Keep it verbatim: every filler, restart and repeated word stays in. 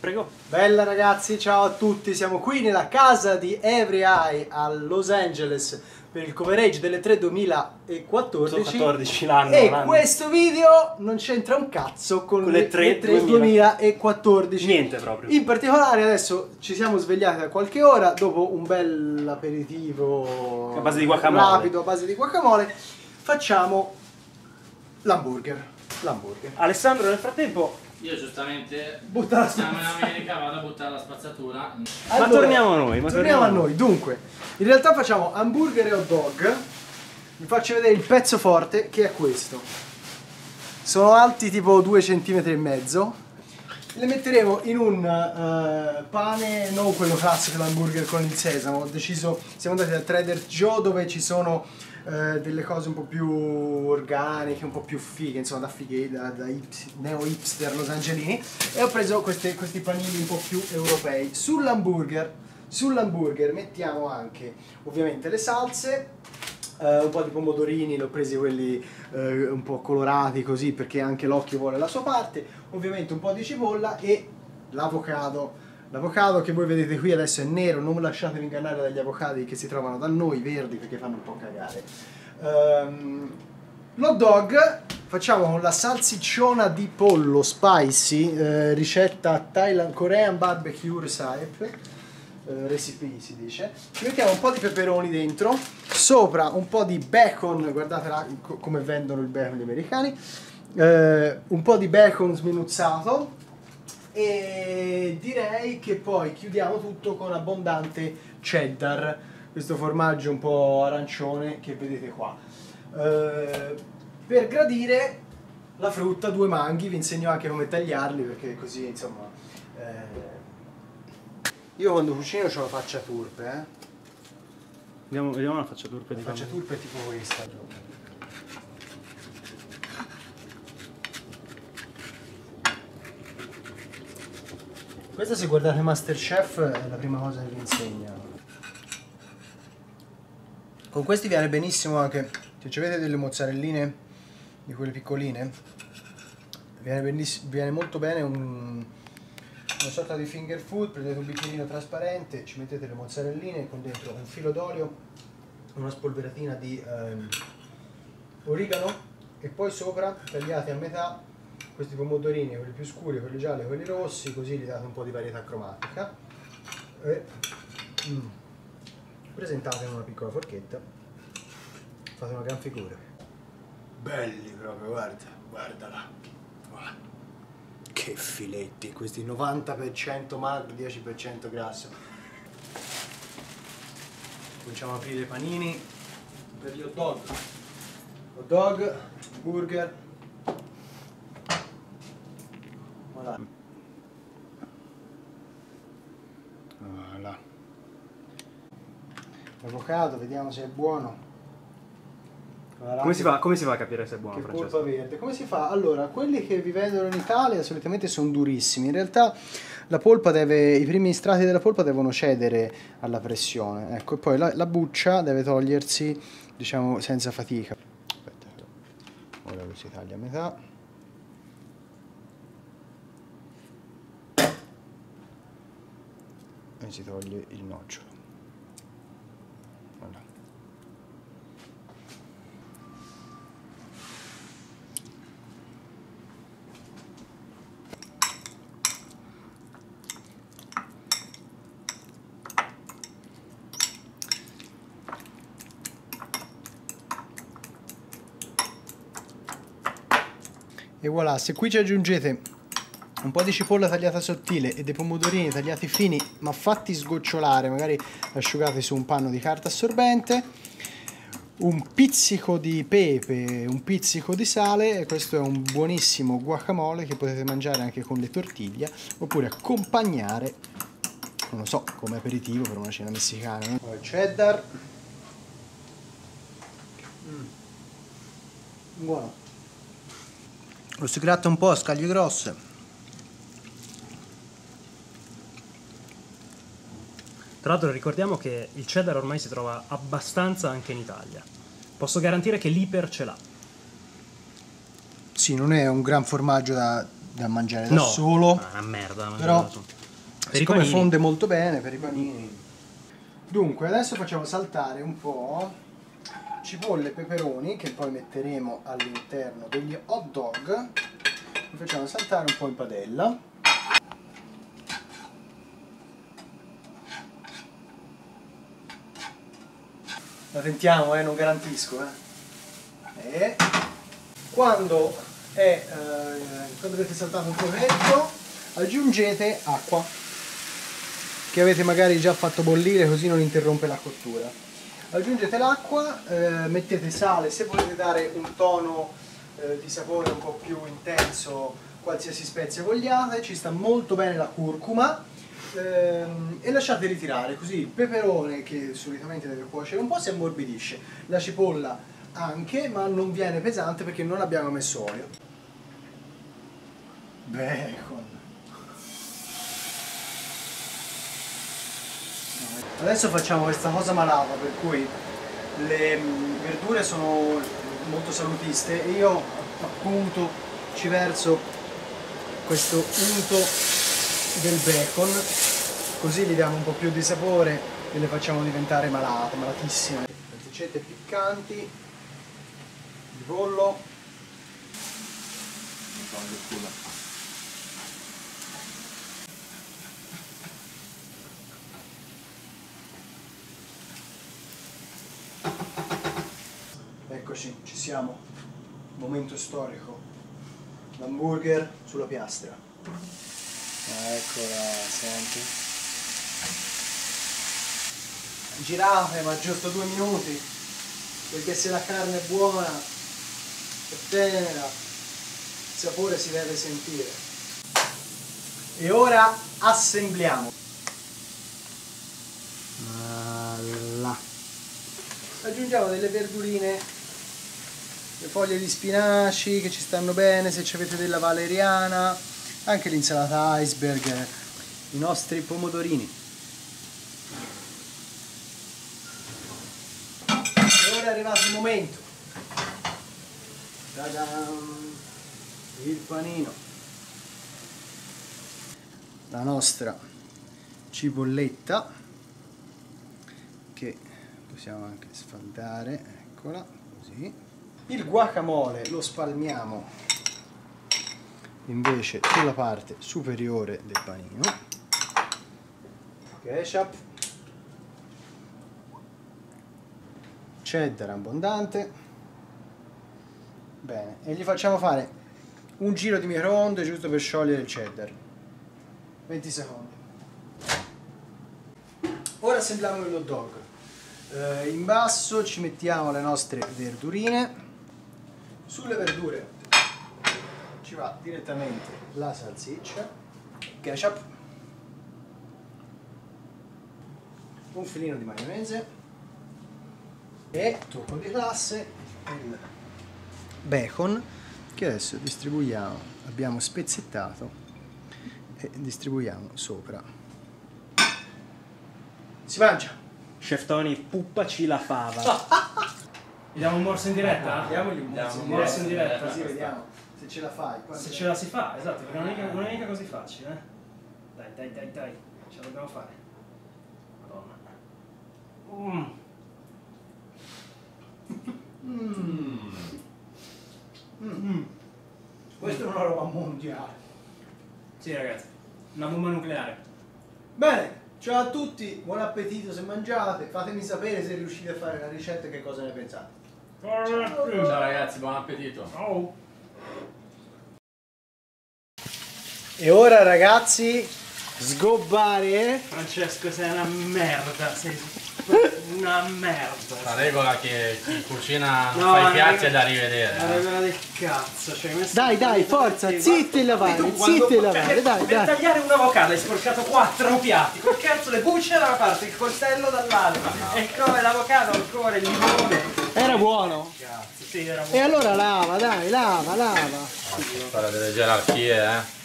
Prego. Bella ragazzi, ciao a tutti, siamo qui nella casa di Every Eye a Los Angeles per il coverage delle tre duemilaquattordici. quattordici l'anno. E questo video non c'entra un cazzo con, con le tre duemilaquattordici. Niente proprio. In particolare adesso ci siamo svegliati da qualche ora dopo un bel aperitivo a base di guacamole. rapido a base di guacamole. Facciamo l'hamburger. L'hamburger. Alessandro nel frattempo... Io giustamente Butta la siamo in America, vado a buttare la spazzatura. Allora, ma torniamo a noi. Ma torniamo torniamo a noi. Dunque, in realtà facciamo hamburger e hot dog. Vi faccio vedere il pezzo forte che è questo. Sono alti tipo due centimetri e mezzo. Le metteremo in un uh, pane, non quello classico, l'hamburger con il sesamo. Ho deciso, siamo andati da Trader Joe dove ci sono uh, delle cose un po' più organiche, un po' più fighe, insomma da fighe, da, da ips, neo hipster Los Angelini, e ho preso queste, questi panini un po' più europei. Sull'hamburger, sull'hamburger mettiamo anche ovviamente le salse. Uh, un po' di pomodorini, li ho presi quelli uh, un po' colorati così perché anche l'occhio vuole la sua parte, ovviamente un po' di cipolla e l'avocado. L'avocado che voi vedete qui adesso è nero, non lasciatevi ingannare dagli avocadi che si trovano da noi verdi perché fanno un po' cagare. Um, l'hot dog facciamo con la salsicciona di pollo spicy, uh, ricetta Thailand Korean barbecue recipe. Uh, recipe si dice. Ci mettiamo un po' di peperoni dentro, sopra un po' di bacon, guardate là, co come vendono il bacon gli americani, uh, un po' di bacon sminuzzato e direi che poi chiudiamo tutto con abbondante cheddar, questo formaggio un po' arancione che vedete qua. Uh, per gradire la frutta, due manghi, vi insegno anche come tagliarli perché così insomma... Uh, io quando cucino ho la faccia turpe, eh. Vediamo, vediamo la faccia turpe la di faccia turpe è tipo questa. Questa, se guardate Masterchef, è la prima cosa che vi insegna. Con questi viene benissimo anche, se ci avete delle mozzarelline, di quelle piccoline, viene, viene molto bene un... una sorta di finger food. Prendete un bicchierino trasparente, ci mettete le mozzarelline con dentro un filo d'olio, una spolveratina di ehm, origano e poi sopra tagliate a metà questi pomodorini, quelli più scuri, quelli gialli, quelli rossi, così gli date un po' di varietà cromatica e mm, presentate in una piccola forchetta, fate una gran figura. Belli proprio, guarda, guardala, guarda. Che filetti, questi novanta per cento magro, dieci per cento grasso. Cominciamo ad aprire i panini per gli hot dog. Hot dog, burger. Voilà. Voilà. L'avocado, vediamo se è buono. Come si, fa, come si fa a capire se è buono, che Francesco? Polpa verde. Come si fa? Allora, quelli che vi vendono in Italia solitamente sono durissimi. In realtà la polpa deve, i primi strati della polpa devono cedere alla pressione. Ecco, e poi la, la buccia deve togliersi, diciamo, senza fatica. Aspetta, ora lo si taglia a metà. E si toglie il nocciolo. Voilà. E voilà, se qui ci aggiungete un po' di cipolla tagliata sottile e dei pomodorini tagliati fini ma fatti sgocciolare, magari asciugati su un panno di carta assorbente, un pizzico di pepe, un pizzico di sale, e questo è un buonissimo guacamole che potete mangiare anche con le tortiglie oppure accompagnare, non lo so, come aperitivo per una cena messicana. No? Cheddar. Mm. Buono. Lo si gratta un po' a scaglie grosse. Tra l'altro ricordiamo che il cheddar ormai si trova abbastanza anche in Italia. Posso garantire che l'Iper ce l'ha. Sì, non è un gran formaggio da, da mangiare da no, solo. No, è una merda. Però Per i siccome panini. fonde molto bene per i panini. Dunque, adesso facciamo saltare un po' cipolle e peperoni che poi metteremo all'interno degli hot dog. Li facciamo saltare un po' in padella. La tentiamo, eh, non garantisco, eh. E quando, è, eh, quando avete saltato un pochetto, aggiungete acqua che avete magari già fatto bollire, così non interrompe la cottura. Aggiungete l'acqua, eh, mettete sale, se volete dare un tono eh, di sapore un po' più intenso, qualsiasi spezia vogliate, ci sta molto bene la curcuma. Ehm, e lasciate ritirare, così il peperone, che solitamente deve cuocere un po', si ammorbidisce, la cipolla anche, ma non viene pesante perché non abbiamo messo olio. Bacon. Adesso facciamo questa cosa malata, per cui le verdure sono molto salutiste e io appunto ci verso questo unto del bacon, così gli diamo un po' più di sapore e le facciamo diventare malate, malatissime. Ricette piccanti di pollo. Eccoci, ci siamo. Momento storico. L'hamburger sulla piastra. Eccola, senti. Girate, ma giusto due minuti, perché se la carne è buona, è tenera, il sapore si deve sentire. E ora assembliamo. Là. Aggiungiamo delle verdurine, le foglie di spinaci che ci stanno bene, se ci avete della valeriana, anche l'insalata iceberg, i nostri pomodorini. E ora è arrivato il momento. Ta-dam! Il panino. La nostra cipolletta, che possiamo anche sfaldare, eccola, così. Il guacamole lo spalmiamo invece sulla parte superiore del panino. Ketchup, cheddar abbondante. Bene, e gli facciamo fare un giro di microonde giusto per sciogliere il cheddar. venti secondi. Ora assembliamo il hot dog. Eh, in basso ci mettiamo le nostre verdurine. Sulle verdure ci va direttamente la salsiccia, ketchup, un filino di maionese e, tocco di classe, il bacon che adesso distribuiamo, abbiamo spezzettato e distribuiamo sopra. Si mangia! Chef Tony, puppaci la fava. Gli diamo un morso in diretta? Diamogli un morso un morso in diretta. così vediamo se ce la fai. Se ce la si fa, esatto, perché non è, non è mica così facile, eh. Dai, dai, dai, dai, ce la dobbiamo fare. Madonna. Mm. Mm. Mm. Questa è una roba mondiale. Sì ragazzi, una bomba nucleare. Bene, ciao a tutti, buon appetito se mangiate, fatemi sapere se riuscite a fare la ricetta e che cosa ne pensate. Ciao ragazzi, buon appetito. Ciao. E ora ragazzi, sgobbare. Francesco, sei una merda, sei una merda. La regola che chi cucina non No, fa i la piatti è regola- da rivedere. La eh. regola del cazzo, cioè messo Dai, dai, forza, zitti e lavare, zitti e lavare, dai, per dai. tagliare un avocado hai sporcato quattro piatti, col cazzo le bucce da una parte, il coltello dall'altra, e come l'avocado ancora, il limone. Era buono. Cazzo, sì, era E buono. allora lava, dai, lava, lava. Fare delle gerarchie, eh.